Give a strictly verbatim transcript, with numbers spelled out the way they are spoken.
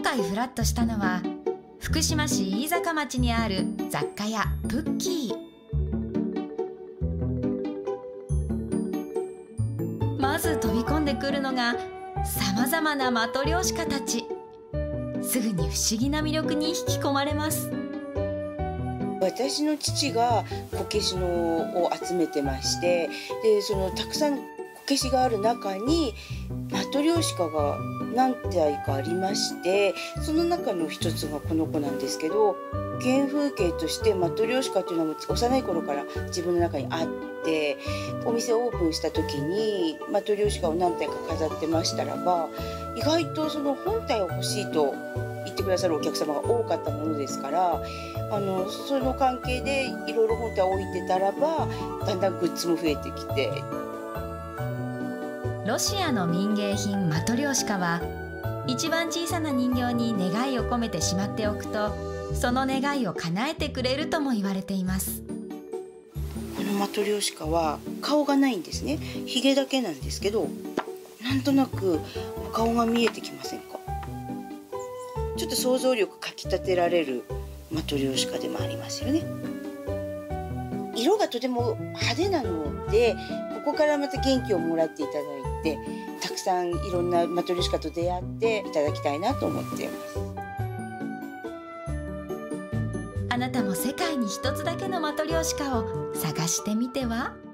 回フラッとしたのは福島市飯坂町にある雑貨屋プッキー。まず飛び込んでくるのがさまざまな的漁師家たち。すぐに不思議な魅力に引き込まれます。 私の父がこけしのを集めてまして、でそのたくさんこけしがある中に的漁師家が何体かありまして、その中の一つがこの子なんですけど、原風景として的漁師家というのは幼い頃から自分の中にあって、お店をオープンした時に的漁師家を何体か飾ってましたらば、意外とその本体を欲しいと言ってくださるお客様が多かったものですから、あのその関係でいろいろ本体を置いてたらば、だんだんグッズも増えてきて。 ロシアの民芸品的漁師家は、一番小さな人形に願いを込めてしまっておくと、その願いを叶えてくれるとも言われています。 この的漁師家は顔がないんですね。ひげだけなんですけど、なんとなくお顔が見えてきませんか？ちょっと想像力かきたてられる的漁師家でもありますよね。色がとても派手なので、ここからまた元気をもらっていただいて、たくさんいろんな的漁師家と出会っていただきたいなと思っています。 あなたも世界に一つだけの的漁師家を探してみては？